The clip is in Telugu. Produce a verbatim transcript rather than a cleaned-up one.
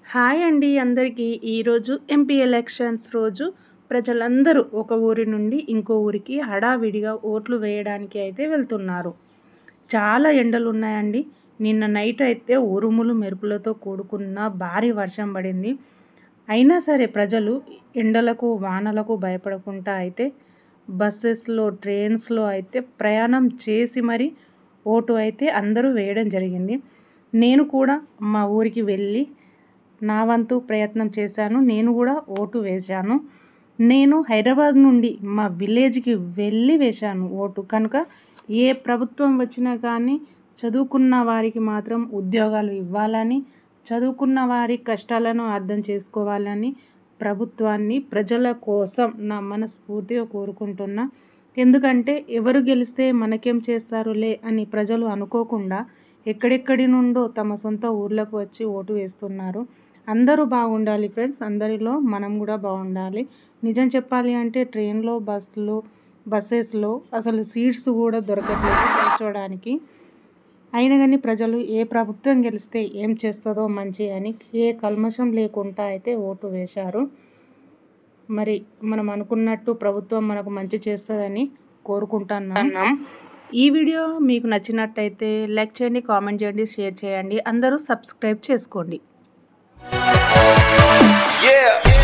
హాయ్ అండి అందరికీ. ఈరోజు ఎంపీ ఎలక్షన్స్ రోజు ప్రజలందరూ ఒక ఊరి నుండి ఇంకో ఊరికి హడావిడిగా ఓట్లు వేయడానికి అయితే వెళ్తున్నారు. చాలా ఎండలు ఉన్నాయండి. నిన్న నైట్ అయితే ఉరుములు మెరుపులతో కూడుకున్న భారీ వర్షం పడింది. అయినా సరే ప్రజలు ఎండలకు వానలకు భయపడకుండా అయితే బస్సెస్లో ట్రైన్స్లో అయితే ప్రయాణం చేసి మరి ఓటు అయితే అందరూ వేయడం జరిగింది. నేను కూడా మా ఊరికి వెళ్ళి నా వంతు ప్రయత్నం చేశాను. నేను కూడా ఓటు వేశాను. నేను హైదరాబాద్ నుండి మా విలేజ్కి వెళ్ళి వేశాను ఓటు. కనుక ఏ ప్రభుత్వం వచ్చినా కానీ చదువుకున్న వారికి మాత్రం ఉద్యోగాలు ఇవ్వాలని, చదువుకున్న వారి కష్టాలను అర్థం చేసుకోవాలని ప్రభుత్వాన్ని ప్రజల కోసం నా మనస్ఫూర్తిగా కోరుకుంటున్నా. ఎందుకంటే ఎవరు గెలిస్తే మనకేం చేస్తారులే అని ప్రజలు అనుకోకుండా ఎక్కడెక్కడి నుండో తమ సొంత ఊర్లకు వచ్చి ఓటు వేస్తున్నారు. అందరూ బాగుండాలి ఫ్రెండ్స్. అందరిలో మనం కూడా బాగుండాలి. నిజం చెప్పాలి అంటే ట్రైన్లో బస్సులో బస్సెస్లో అసలు సీట్స్ కూడా దొరకట్లేదు కూర్చోడానికి. అయినా కానీ ప్రజలు ఏ ప్రభుత్వం గెలిస్తే ఏం చేస్తుందో మంచి అని ఏ కల్మషం లేకుండా అయితే ఓటు వేశారు. మరి మనం అనుకున్నట్టు ప్రభుత్వం మనకు మంచి చేస్తుందని కోరుకుంటున్నాం. ఈ వీడియో మీకు నచ్చినట్టయితే లైక్ చేయండి, కామెంట్ చేయండి, షేర్ చేయండి. అందరూ సబ్స్క్రైబ్ చేసుకోండి. Yeah.